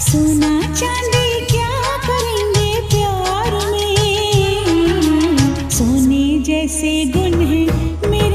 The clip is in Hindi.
सोना चांदी क्या करेंगे प्यार में, सोने जैसे गुण हैं मेरे